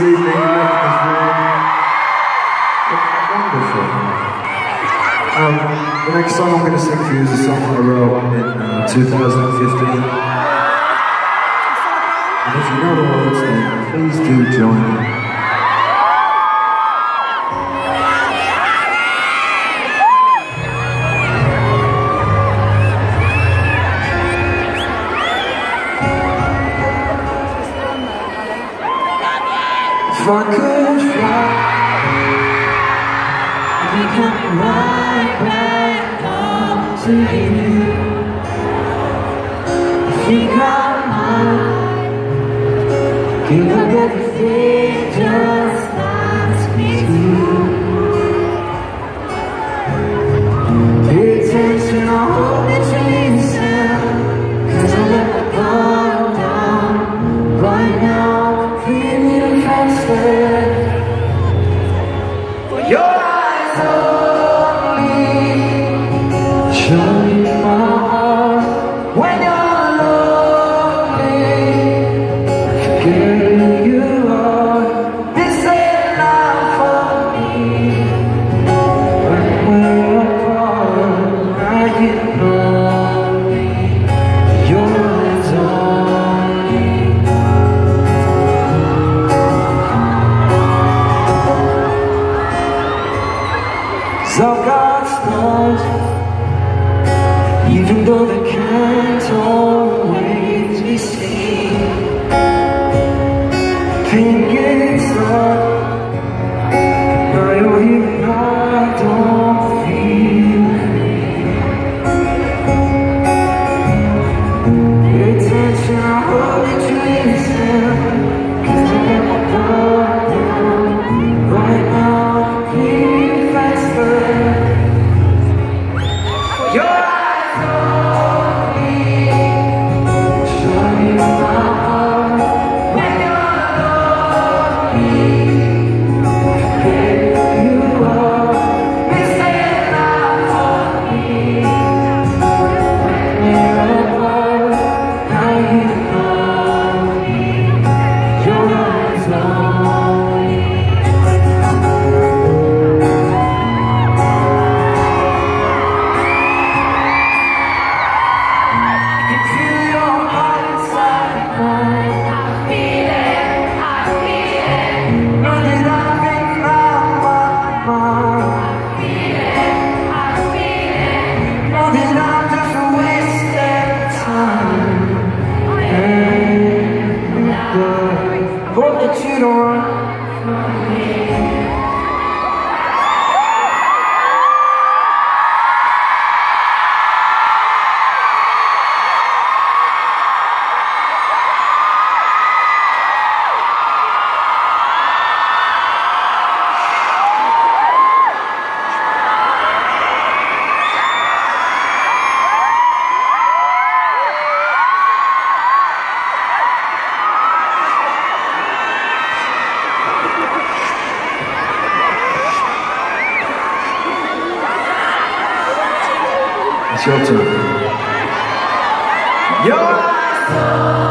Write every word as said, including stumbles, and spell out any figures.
evening and making this room look wonderful. Um, the next song I'm going to sing for you is a song I wrote in uh, two thousand fifteen. And if you know the words, then please do join me. If I could fly, we come right back home to you. If you got mine, give up everything, just ask me to. Pay attention, I hope that you listen, 'cause I let my guard down right now. Feel me to faster. For your eyes only show me my heart when you're lonely. Forget who you are. This ain't life for me. When we're apart, now you know me. Your eyes only. I've got stars, even though they can't always be seen. Fingers up, now you're here and I don't feel it. Pay attention, I hope that you listen, 'cause I let my guard down right now. Please faster. Your eyes only show me my heart when you're lonely. Forget who you are. This ain't life for me. When we're apart, now you know me. Your eyes only. Hope that you don't run from me. It's your turn. Your eyes.